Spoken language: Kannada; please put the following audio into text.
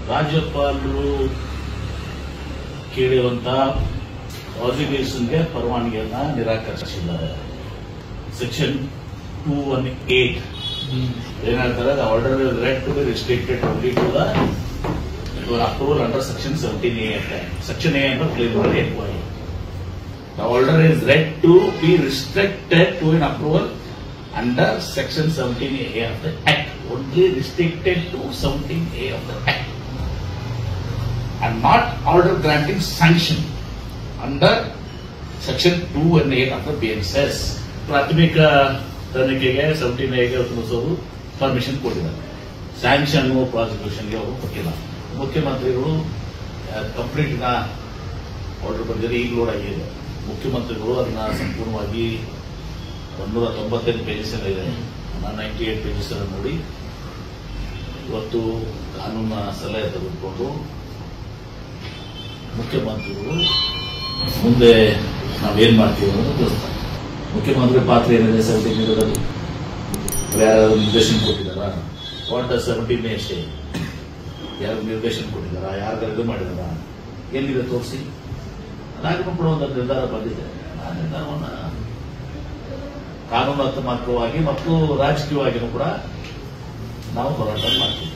ರಾಜ್ಯಪಾಲರು ಕೇಳಿರುವಂತಹ ಪ್ರಾಸಿಕ್ಯೂಷನ್ಗೆ ಪರವಾನಗಿಯನ್ನ ನಿರಾಕರಿಸಿದ್ದಾರೆ. ಸೆಕ್ಷನ್ 218 ಏನಂತಾರೆ, the order is read to be restricted only to the approval under section 17A ಅಂತ. ಸೆಕ್ಷನ್ ಎ ಅಂತ clear enquiry. The order is read to be restricted to an approval under section 17A of the Act. Only restricted to 17A of the Act. And not order granting sanction under section 2 and 8 of the BNSS. ಪ್ರಾಥಮಿಕ ತನಿಖೆಗೆ 17A ತಿಳಿಸೋದು ಪರ್ಮಿಷನ್ ಕೊಟ್ಟಿದ್ದಾರೆ. ಸ್ಯಾಂಕ್ಷನ್ ಪ್ರಾಸಿಕ್ಯೂಷನ್ಗೆ ಅವರು ಕೊಟ್ಟಿಲ್ಲ. ಮುಖ್ಯಮಂತ್ರಿಗಳು ಕಂಪ್ಲೀಟ್ ಆರ್ಡರ್ ಬಂದಿದೆ, ಈಗ ಲೋಡ್ ಆಗಿದೆ. ಮುಖ್ಯಮಂತ್ರಿಗಳು ಅದನ್ನ ಸಂಪೂರ್ಣವಾಗಿ 198 ಪೇಜಸ್ ಇದೆ, 98 ಪೇಜಸ್ ನೋಡಿ ಇವತ್ತು ಕಾನೂನ ಸಲಹೆ ತೆಗೆದುಕೊಂಡು ಮುಖ್ಯಮಂತ್ರಿಗಳು ಮುಂದೆ ನಾವೇನ್ ಮಾಡ್ತೀವಿ ಅನ್ನೋದು ತಿಳಿಸ್ತಾರೆ. ಮುಖ್ಯಮಂತ್ರಿ ಪಾತ್ರ ಏನಿದೆ 17 ಯಾರು ನಿರ್ದೇಶನ ಕೊಟ್ಟಿದ್ದಾರ? ವಾಟ್ 17 ಅಷ್ಟೇ ಯಾರು ನಿರ್ದೇಶನ ಕೊಟ್ಟಿದ್ದಾರ? ಯಾರು ಮಾಡಿದಾರ? ಏನಿದೆ ತೋರಿಸಿ. ಅದಾಗಿ ಕೊಡುವಂತ ನಿರ್ಧಾರ ಬಂದಿದೆ. ಆ ನಿರ್ಧಾರವನ್ನು ಕಾನೂನಾತ್ಮಕವಾಗಿ ಮತ್ತು ರಾಜಕೀಯವಾಗಿಯೂ ಕೂಡ ನಾವು ಹೋರಾಟ ಮಾಡ್ತೀವಿ.